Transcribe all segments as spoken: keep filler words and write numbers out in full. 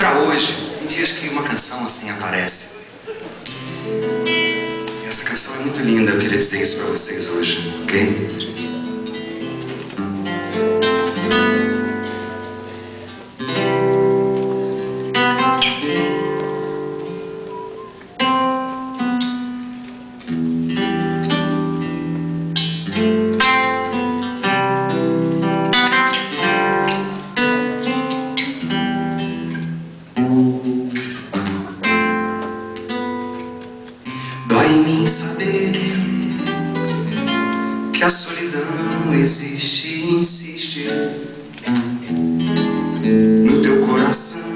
pra hoje, tem dias que uma canção assim aparece. E essa canção é muito linda, eu queria dizer isso pra vocês hoje, ok? Dói em mim saber que a solidão existe e insiste no teu coração.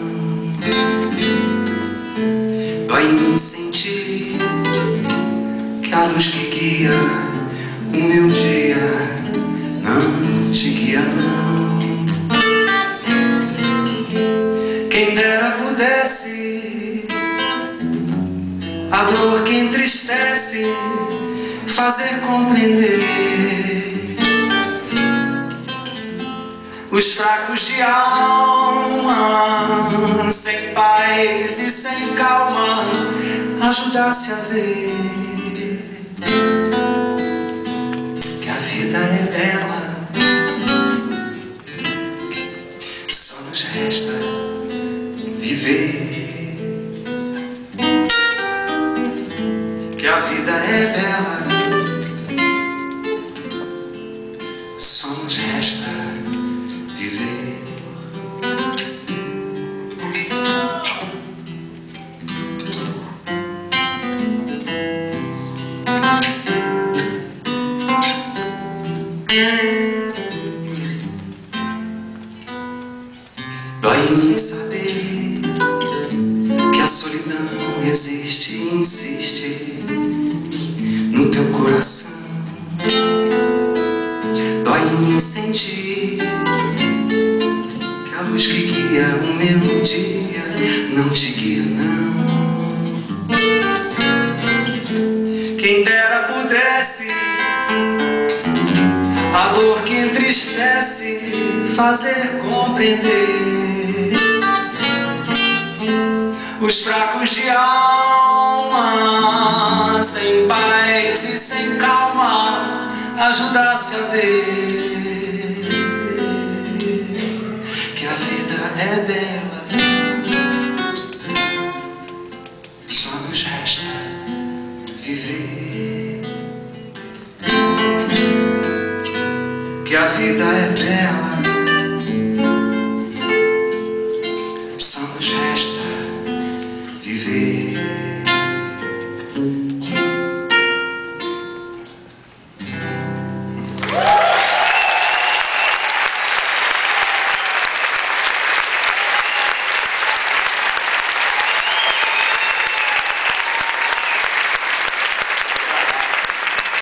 Dói em mim sentir que a luz que guia o meu dia não te guia não. Quem dera pudesse a dor que entristece fazer compreender os fracos de alma, sem paz e sem calma, ajudasse a ver que a vida é bela, só nos resta viver. Que a vida é bela, só nos resta viver. Dói em mim saber que a solidão existe e insiste no teu coração. Dói em mim sentir que a luz que guia o meu dia não te guia não. Quem dera pudesse a dor que entristece fazer compreender os fracos de alma, sem paz e sem calma, ajudasse a ver que a vida é bela, só nos resta viver. Que a vida é bela, só nos resta